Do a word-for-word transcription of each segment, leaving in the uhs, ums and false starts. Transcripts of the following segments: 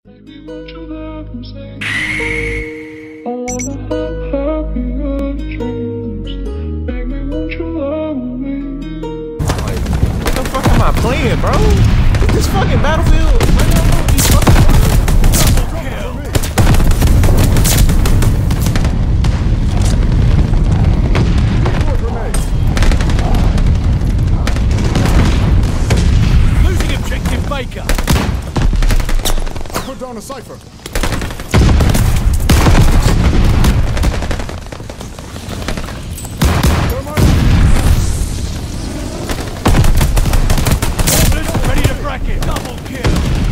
Baby, won't you love and say, I wanna have happier dreams. Baby, won't you love me? Like, what the fuck am I playing, bro? This fucking Battlefield. Right now, these fucking losing objective Baker. I put down a cipher. Ready to bracket. Double kill.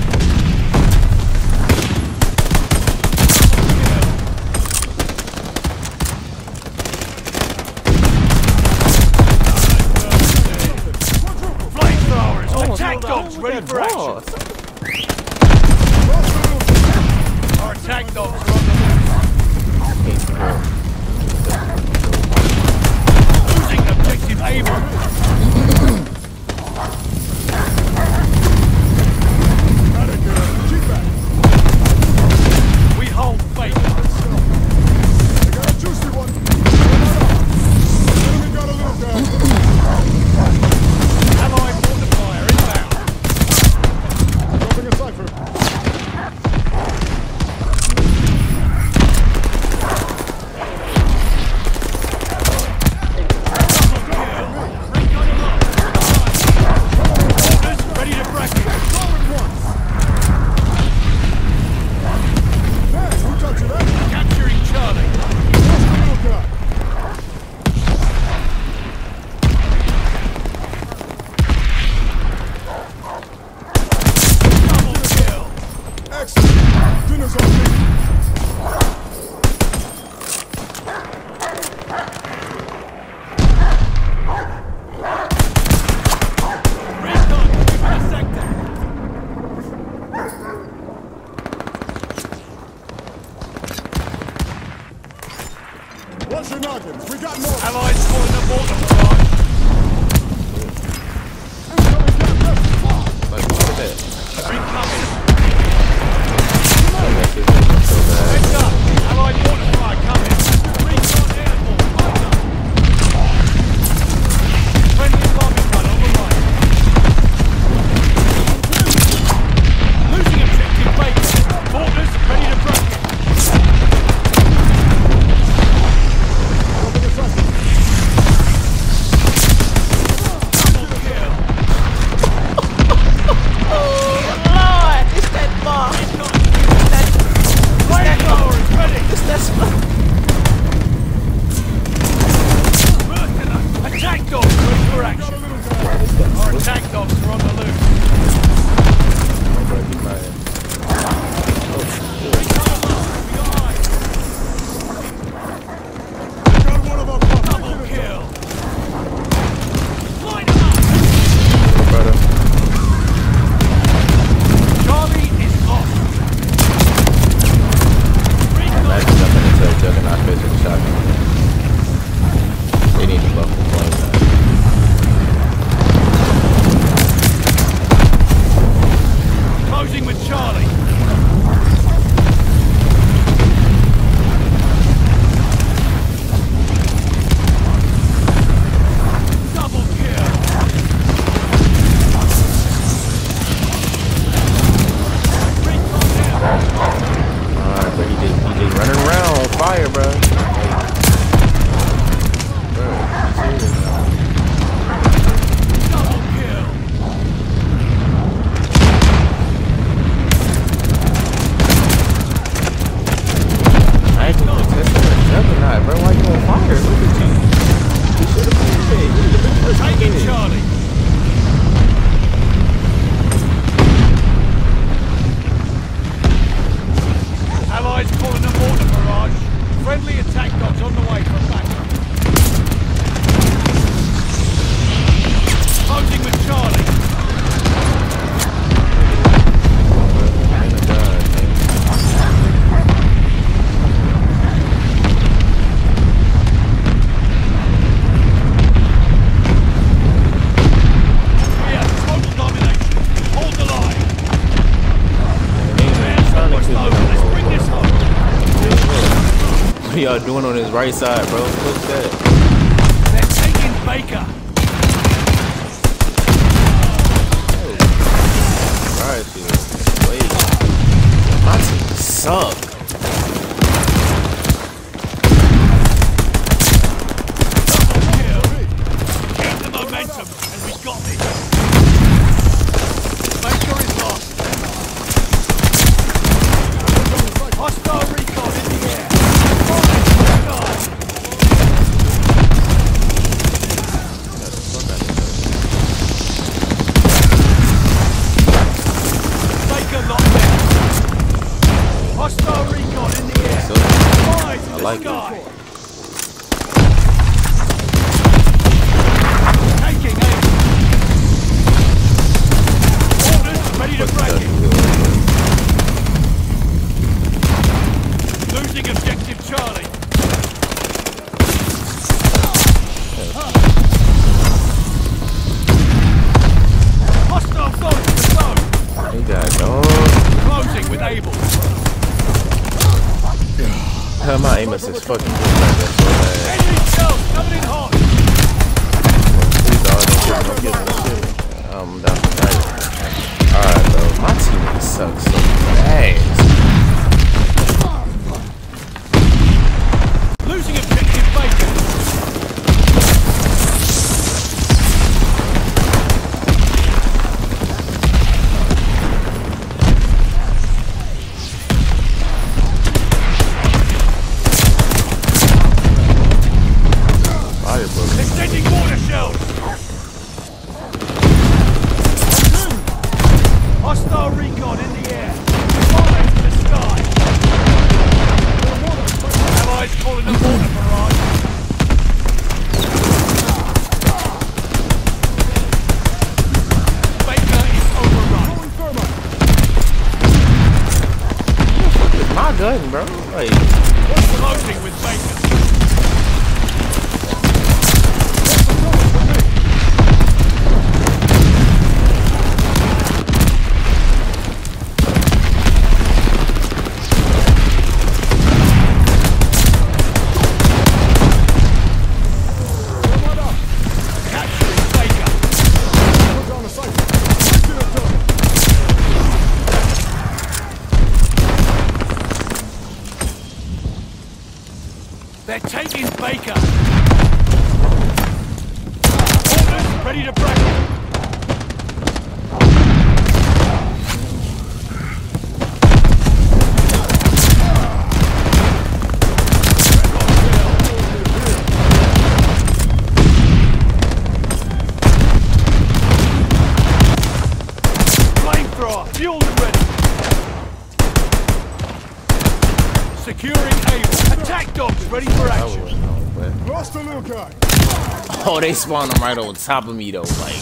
Flamethrowers. Oh, Attack so dogs the- ready for ball. action. Our attack dogs are on the move. Losing objective Able. We hold Baker. I got a juicy one. Enemy got a little down. Allied multiplier inbound. Dropping a cipher. Orders ready to bracket. Man, who touched that? Capturing Charlie. That's the little guy. Double kill. Excellent. Dinner's on me. Recon in the sector. What's your noggins? We got more. Allies calling the multiplier. Incoming gas left. Like, look at that. Incoming. This isn't so bad. Heads up. Allied multiplier coming. Recon airborne. Right up. Friendly bombing run on the right. Losing objective Baker. Orders ready to bracket. Dropping a cipher. Double kill. are y'all doing on this right side, bro? What's that? They're taking Baker. Right, dude. Wait. My team suck. Keep the momentum, and we got this. Baker is lost. Hostile recon in the air. Baker locked down. Hostile recon in the air. Fire to I the like sky. it. Taking aim. Orders ready to break it. Losing objective Charlie. Hostile foe to the zone. He got dog. Closing with Able. Hell, my aim assist fucking good like that so bad. Enemy shells coming in hot. Please, dog, don't get, don't get no shit. I'm down for that. Alright, bro. My teammate sucks so bad. Losing objective Baker. Fire, bro. Extending mortar shells. Hostile recon in the air. Fire to the sky. Allies calling a mortar barrage. Baker is overrun. My gun, bro. Like, Closing with Baker. Capturing Baker. They're taking Baker. Orders ready to break. Flamethrower, fueled and ready. Securing Able. Attack dogs ready for that action. was no, but. Lost the little guy. Oh, they spawned them right on top of me, though. Like,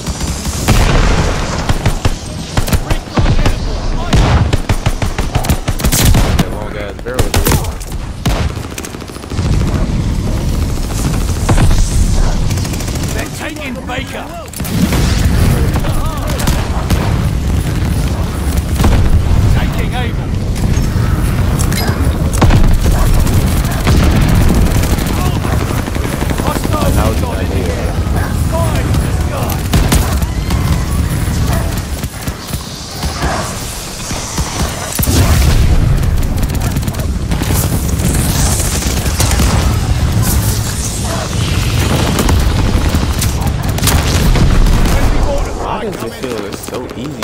that long ass barrel, dude. They're taking Baker. Taking Able. Hostile That was recon an in the idea. air. Fire to the sky. Enemy mortar Why fire does it coming. feel it's so easy